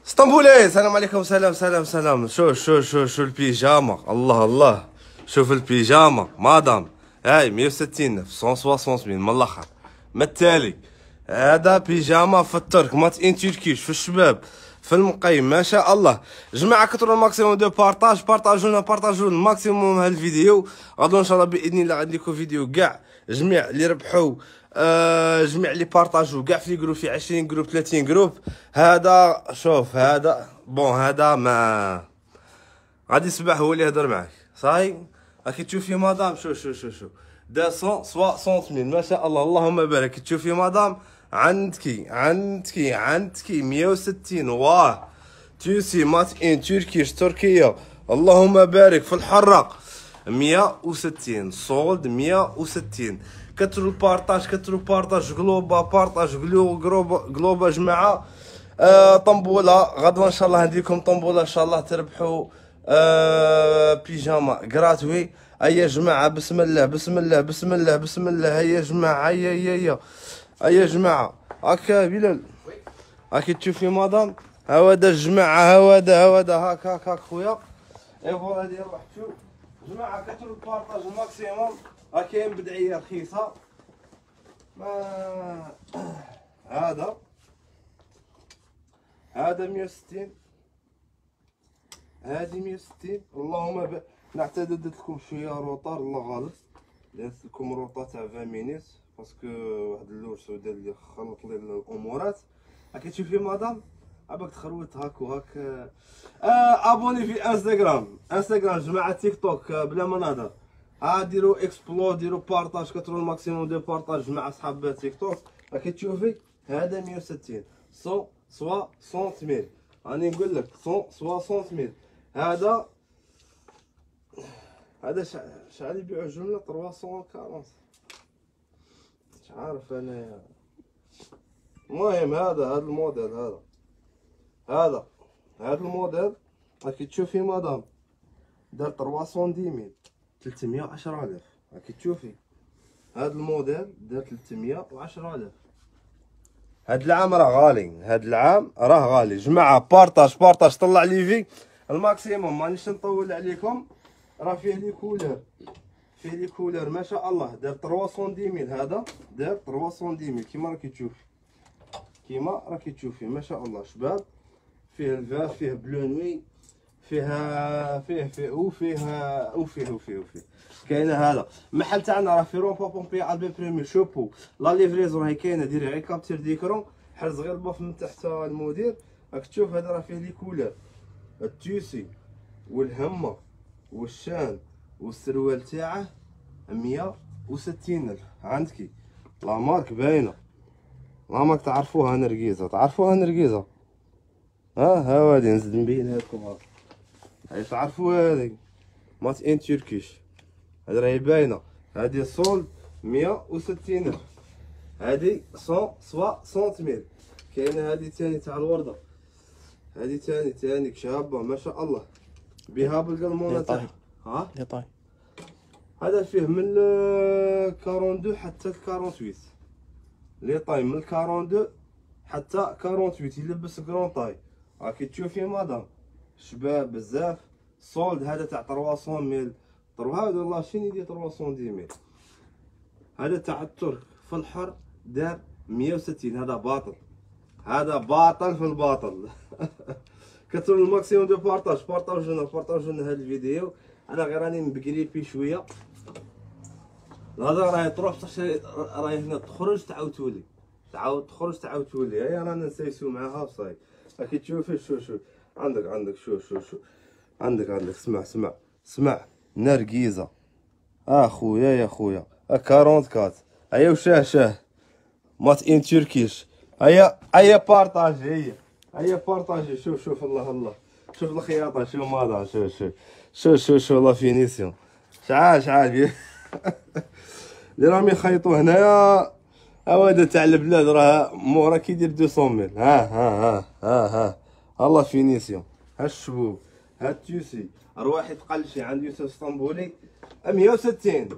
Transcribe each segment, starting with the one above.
اسطنبولي، السلام عليكم. سلام سلام سلام. شو البيجامه، الله الله. شوف البيجامه مادام، هاي 160 الف 160 من الاخر. ما التالي هذا بيجامه في الترك مات ان تركيش في الشباب في المقيم ما شاء الله. جماعه كثروا الماكسيموم دو بارطاجونا الماكسيموم هالفيديو. غدو ان شاء الله باذن الله غادي لكم فيديو كاع جميع اللي ربحوا، جميع اللي بارطاجوا كاع في جروب، في 20 جروب 30 جروب. هذا شوف، هذا بون، هذا ما غادي صباح هو اللي يهضر معاك صاي. راكي تشوفي مدام، شو 260 ما شاء الله، اللهم بارك. تشوفي مدام عندك 160. واه تونسي مات ان تركيش تركيا، اللهم بارك. في الحراق 160 صولد 160. كثروا البارطاج جلوبا بارطاج جلوبا جماعه. طنبوله غدوه ان شاء الله نديركم طنبوله ان شاء الله تربحوا بيجاما غراتوي. هيا جماعه، بسم الله بسم الله بسم الله بسم الله. هيا جماعه، هيا جماعه. هكا بلال، هاكي تشوفي مدام، هاودا الجماعه، هاودا هاك خويا. اي فوالا هادي روح تشوف جماعه. كثروا البارطاج الماكسيموم. راه كاين بدعيه رخيصه. ما هذا 160، هادي 160. اللهم نعتذر درت لكم شويه روطار، الله غالب. درت لكم روطه تاع 20 مينيت باسكو واحد اللوج سودا اللي خلط لي الامورات. راكي تشوفي مدام، عباك تخروت هاك وهاك. ابوني في انستغرام جماعه. تيك توك بلا ما نهضر. ديروا اكسبلور، ديروا بارطاج، كثروا الماكسيموم دو بارطاج مع اصحاب تيك توك. راكي تشوفي هذا 160 160 ميل. راني نقول لك 160 ميل. هذا شحال يبيعوا الجمله؟ 340. مش عارف انا. المهم هذا الموديل، هذا الموديل. راكي تشوفي مدام دار 310 ميل 310,000. راكي تشوفي هذا الموديل دار 310,000. هاد العام راه غالي، جماعه. بارطاج طلع لي في الماكسيموم، مانيش نطول عليكم. راه فيه لي كولر ما شاء الله. دار 310 ميل، هذا دار 310 ميل كيما راكي تشوفي ما شاء الله. شباب، فيه الفاف، فيه بلو نوي، فيه كاينه. هذا المحل تاعنا راه في رومبا بومبي البي بريمير شوبو. لا ليفريزون هي كاينه، ديري غير كابتير ديكرون، حرز غير الباف من تحت المدير. راك تشوف هذا راه فيه لي كولر، التوسي والهمه والشان والسروال تاعه 160,000. عندك لا مارك باينه، لا مارك تعرفوها نرقيزه. ها هادي نزيد نبينها لكم. هاي تعرفوها هذه مات ان تركيش، هذه راهي باينه. هذه صولد 160,000، هذه 160 ميل. كاينه هذه ثاني تاع الورده، هذه ثاني شابه ما شاء الله، بها بالقلمونه تاعها. لي طاي هذا فيه من 42 حتى 48. لي طاي من 42 حتى 48 يلبس كرون طاي. راكي تشوفي مدام، شباب بزاف. صولد هذا تاع 300 ميل. هذا والله شنو يدير 310 ميل. هذا تاع الترك في الحر دار 160. هذا باطل في الباطل. كثروا الماكسيموم دو بارطاجونا هذا الفيديو. انا غير راني مبقريبي شويه. الهضره راهي تروح راهي هنا تخرج تعاودتولي، هيا رانا نسيسو معاها صاي. راكي تشوفي شو عندك شو عندك اسمع نرقيزه. خويا يا خويا 44. هيا وشاه مات ان تركيش. هيا بارطاجي، شوف الله شوف الخياطه، شوف ماذا شوف لا فينيسيون. شعال اللي راهم يخيطوا هنايا. هذا تاع البلاد راه كي يدير 200 ميل. ها الله فينيسيون. الشبوب، التوسي. رواحي تقلشي عند يوسف اسطنبولي 160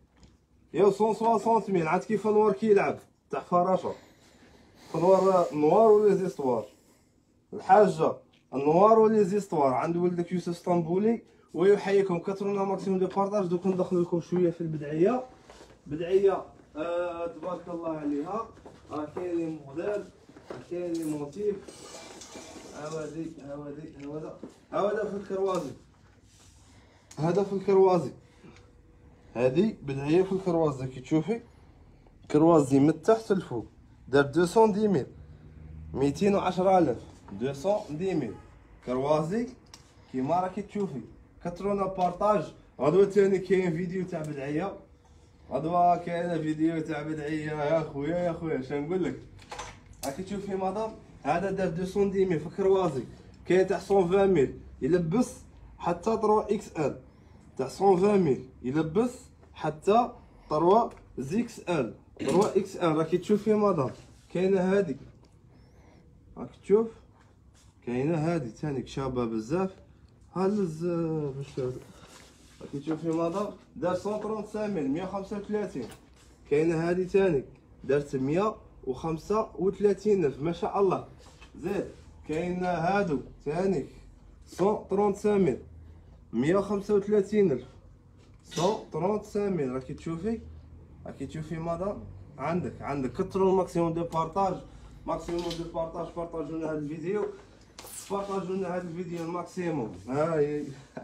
160 ميل. عاد كيف النوار كيلعب تاع فراشه، فنوار نوار ولا زيستوار. الحاجه النوار ولي زيستوار عند ولدك يوسف اسطنبولي. ويحييكم كثرونا ماكسيموم دو بارطاج. دوك ندخل لكم شويه في البدعيه. بدعيه تبارك الله عليها. راه كاين لي موديل، كاين لي موتيف. هاودي هذا في الكروازي، هذا في الكروازي. هذه بدعيه في الكروازي كي تشوفي. كروازي من تحت للفوق دار 210,000 210,000 210,000 كروازي كيما راكي تشوفي. كثرونا بارطاج. غدوه ثاني كاين فيديو تاع بدعيه، غدوه كاين فيديو تاع بدعيه يا خويا يا خويا. اش نقول لك؟ راكي تشوفي مدام هذا دار 210,000 في كروازي. كاين تاع 120,000 يلبس حتى 3 اكس ال، تاع 120,000 يلبس حتى 3 زيكس ال 3 اكس ال. راكي تشوفي مدام كاينه هذه، راكي تشوف كاينه هذه ثاني شابه بزاف. هلز باش راكي تشوفي مدام دار 135,000 135. كاينه هذه ثاني دارت 135,000 ما شاء الله. زيد كاين هادو ثاني 135,000 135,000 135,000. راكي تشوفي، راكي تشوفي مدام. عندك كثروا الماكسيموم دو بارطاج، ماكسيموم دو بارطاج. بارطاجوا لنا هذا الفيديو، بارطاجوا لنا هذا الفيديو الماكسيموم. ها هي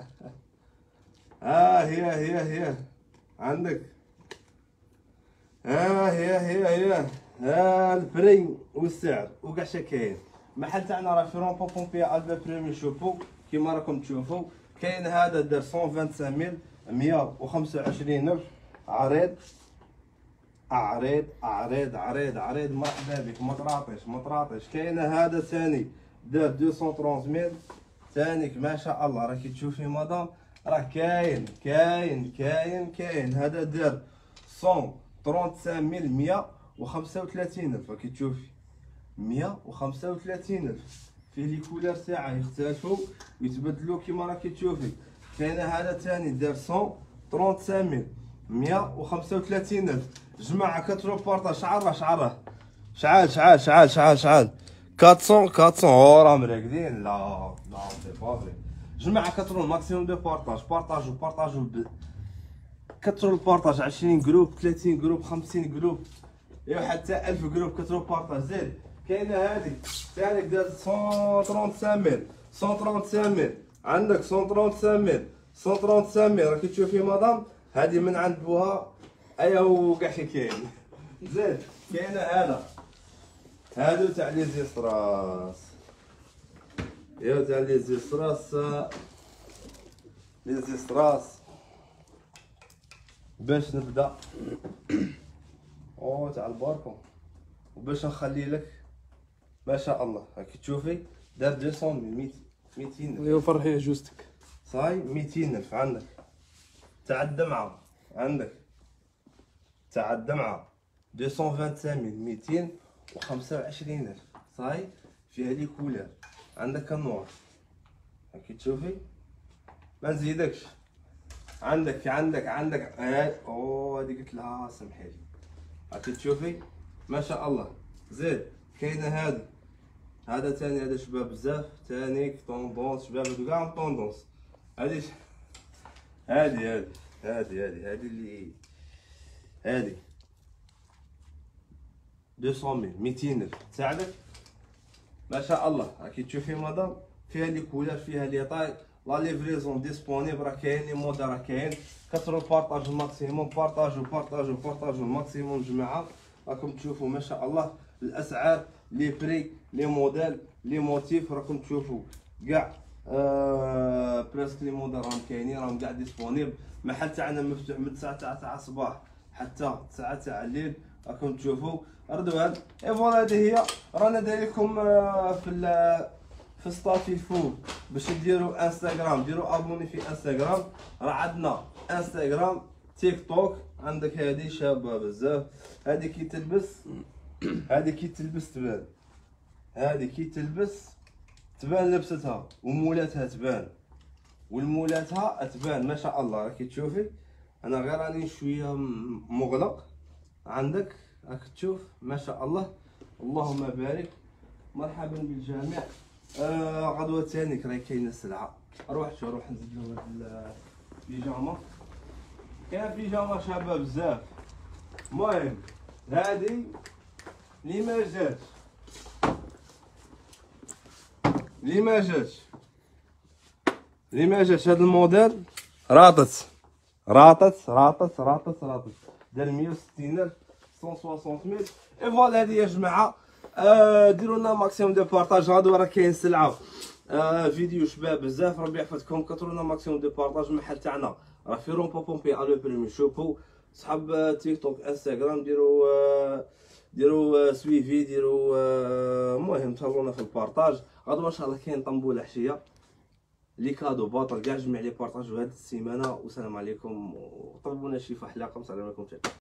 هي عندك. ها البري والسعر وكاع شا كاين. المحل تاعنا راه في رومبو بومبيا البا بريمي شوفو كيما راكم تشوفوا. كاين هذا دار 125,000 125,000 عريض عريض عريض عريض عريض. مرحبا بك مطراطش. كاين هذا ثاني دار 230,000 ثانيك ما شاء الله. راكي تشوفي مدام راه كاين هذا دار 135,135,000. راكي تشوفي 135,000 فيه لي كولار تاعه يختلفوا يتبدلوا كيما راكي تشوفي. كاين هذا ثاني دار 135,000 135,000. جماعه كثروا بارطاج. شعره شعال 400 راهم راقدين. لا سي با فري. جماعه كثروا الماكسيموم دو بارطاج. بارطاجوا كثروا البارطاج. 20 جروب 30 جروب 50 جروب حتى 1000 جروب. كثروا بارطاج. زيد كاينه هذه ثاني دارت 135,000 عندك 135,000 راكي تشوفي مدام. هذه من عند بوها وكاع شي كاين. زيد كاينه هادو تاع لي زيستراس. تاع لي زيستراس باش نبدا تاع الباركون. وباش نخلي لك ما شاء الله. راكي تشوفي دار 200,000 200,000 فرحي جوزتك صاي 200,000. عندك تاع الدمعه، عندك تاع الدمعه 225,000 225,000 صاي فيها لي كولار. عندك النوار راكي تشوفي ما نزيدكش. عندك هذه قلت لها سمحي لي. راكي تشوفي ما شاء الله. زيد كاينه هذا ثاني هذا شباب بزاف ثاني طوندونس. شباب هادو كاع طوندونس. هذه اللي هذه 200,000 200,000 تساعدك ما شاء الله. راكي تشوفي مدام فيها لي كولار فيها لي طاي. لا ليفريزون ديسپونيبل. راه كاين لي مود راه كاين. كثروا البارطاج الماكسيموم. بارطاجوا الماكسيموم جماعه. راكم تشوفوا ما شاء الله الاسعار لي بري لي موديل لي موتيف. راكم تشوفوا كاع بريسك لي موديل راهم كاينين راهم كاع ديسپونيبل. المحل تاعنا مفتوح من 9 تاع الصباح حتى 9 تاع الليل. راكم تشوفوا رضوان. فوالا هذه هي. رانا داير لكم في ستاتي الفوق باش ديروا انستغرام. ديروا ابوني في انستغرام. راه عندنا انستغرام تيك توك. عندك هذه شابه بزاف. هذه كي تلبس تبان. هذه كي تلبس تبان لبستها ومولاتها تبان والمولاتها تبان ما شاء الله. راكي تشوفي انا غير راني شويه مغلق. عندك راك تشوف ما شاء الله. اللهم بارك. مرحبا بالجميع. غدوه ثاني راهي كاينه السلعه. روح نزيد له هاد البيجاما. كاين بيجاما شابه بزاف. المهم هادي اللي ما جاتش هاد الموديل راطت دار 160,000 160,000 اي فوالا. هادي يا جماعه ديروا لنا ماكسيموم دو بارطاج. غدوه راه كاين سلعه فيديو شباب بزاف. ربي يحفظكم. كتروا لنا ماكسيموم دو بارطاج. المحل تاعنا راه في رومبو بومبي الو بريمي. شوفوا صحاب تيك توك انستغرام ديروا سويفي المهم تهلاونا في البارطاج. غدوه ان شاء الله كاين طنبوله حشيه لي كادو باطل كاع جميع لي بارطاجو هاد السيمانه. والسلام عليكم وطلبونا شي حلاقه. السلام عليكم.